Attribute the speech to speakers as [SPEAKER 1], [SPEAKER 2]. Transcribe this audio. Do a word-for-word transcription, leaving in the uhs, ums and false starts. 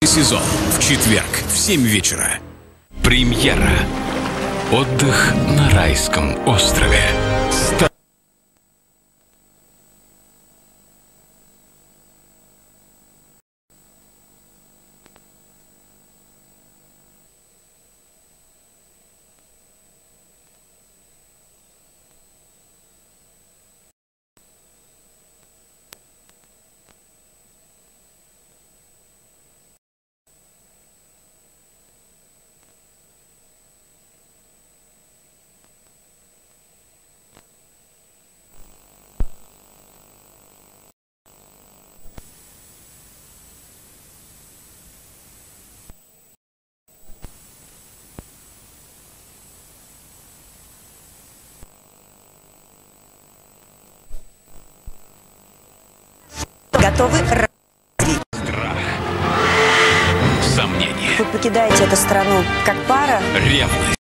[SPEAKER 1] Сезон в четверг в семь вечера.
[SPEAKER 2] Премьера. Отдых на райском острове.
[SPEAKER 3] Готовы?
[SPEAKER 2] Страх. Сомнение.
[SPEAKER 3] Вы покидаете эту страну как пара?
[SPEAKER 2] Ревность.